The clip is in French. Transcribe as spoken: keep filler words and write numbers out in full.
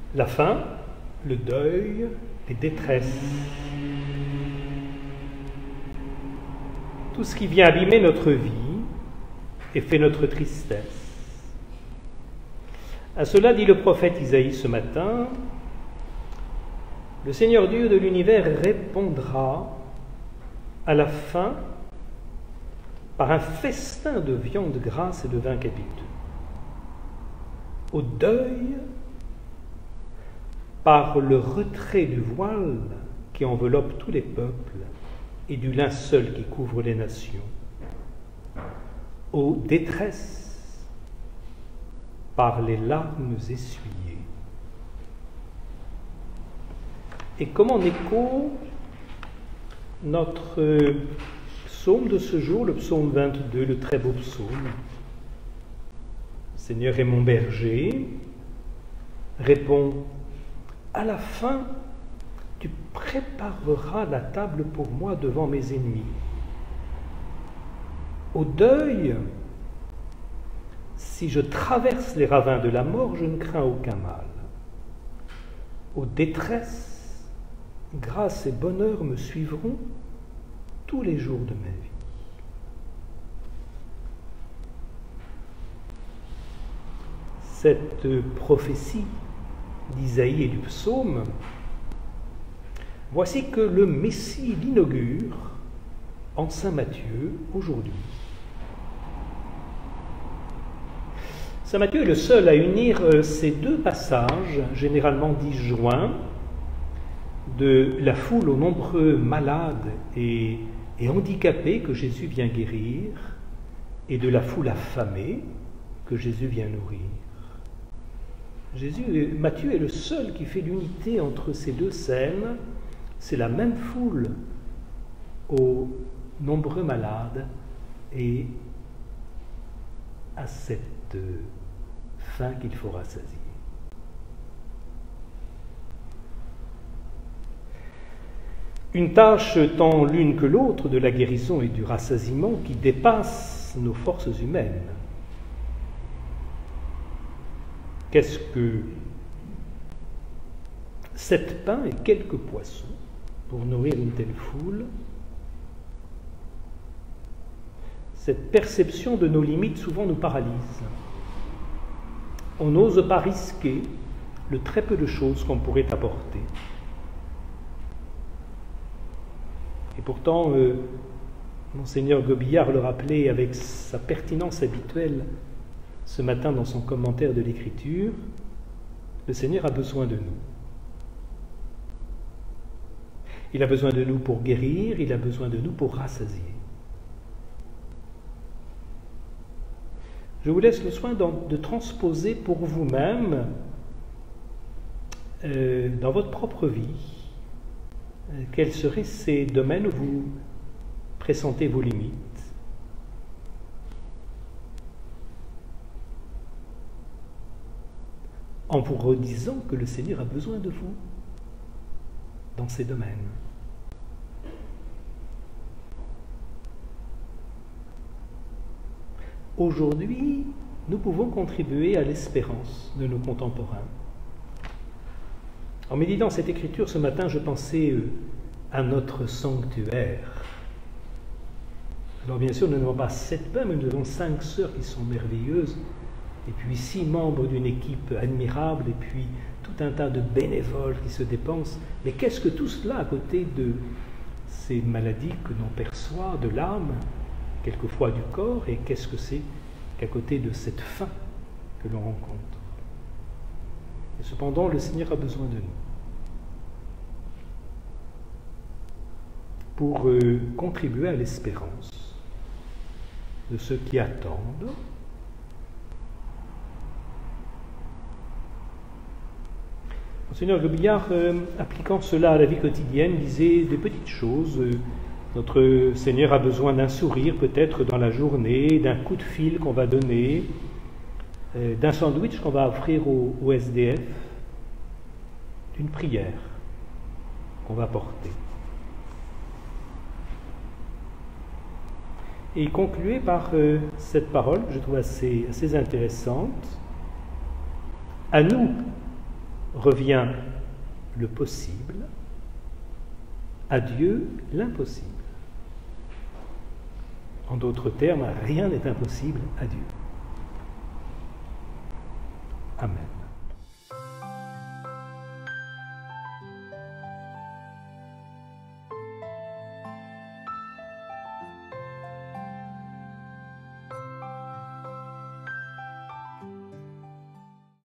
La faim, le deuil, les détresses. Tout ce qui vient abîmer notre vie et fait notre tristesse. À cela dit le prophète Isaïe ce matin, le Seigneur Dieu de l'univers répondra à la fin par un festin de viande grasse et de vin capiteux. Au deuil, par le retrait du voile qui enveloppe tous les peuples et du linceul qui couvre les nations. Aux détresses, par les larmes essuyées. Et comme en écho, notre psaume de ce jour, le psaume vingt-deux, le très beau psaume, Seigneur est mon berger, répond: à la fin, tu prépareras la table pour moi devant mes ennemis. Au deuil, si je traverse les ravins de la mort, je ne crains aucun mal. Aux détresses, grâce et bonheur me suivront tous les jours de ma vie. Cette prophétie d'Isaïe et du psaume, voici que le Messie l'inaugure en Saint Matthieu aujourd'hui. Saint Matthieu est le seul à unir ces deux passages, généralement disjoints, de la foule aux nombreux malades et, et handicapés que Jésus vient guérir, et de la foule affamée que Jésus vient nourrir. Jésus, Matthieu est le seul qui fait l'unité entre ces deux scènes. C'est la même foule aux nombreux malades et à cette faim qu'il faut rassasier. Une tâche tant l'une que l'autre de la guérison et du rassasiement qui dépasse nos forces humaines. Qu'est-ce que sept pains et quelques poissons pour nourrir une telle foule? Cette perception de nos limites souvent nous paralyse. On n'ose pas risquer le très peu de choses qu'on pourrait apporter. Et pourtant, euh, Monseigneur Gobillard le rappelait avec sa pertinence habituelle ce matin dans son commentaire de l'Écriture, le Seigneur a besoin de nous. Il a besoin de nous pour guérir, il a besoin de nous pour rassasier. Je vous laisse le soin de transposer pour vous-même, euh, dans votre propre vie, euh, quels seraient ces domaines où vous pressentez vos limites. En vous redisant que le Seigneur a besoin de vous dans ces domaines. Aujourd'hui, nous pouvons contribuer à l'espérance de nos contemporains. En méditant cette écriture ce matin, je pensais à notre sanctuaire. Alors bien sûr, nous n'avons pas sept pains, mais nous avons cinq sœurs qui sont merveilleuses, et puis six membres d'une équipe admirable, et puis tout un tas de bénévoles qui se dépensent. Mais qu'est-ce que tout cela à côté de ces maladies que l'on perçoit de l'âme, quelquefois du corps, et qu'est-ce que c'est qu'à côté de cette faim que l'on rencontre? Et cependant, le Seigneur a besoin de nous pour euh, contribuer à l'espérance de ceux qui attendent. Monseigneur Gobillard, euh, appliquant cela à la vie quotidienne, disait des petites choses. Euh, notre Seigneur a besoin d'un sourire peut-être dans la journée, d'un coup de fil qu'on va donner, euh, d'un sandwich qu'on va offrir au, au S D F, d'une prière qu'on va porter. Et il concluait par euh, cette parole que je trouve assez, assez intéressante. À nous revient le possible, à Dieu l'impossible. En d'autres termes, rien n'est impossible à Dieu. Amen.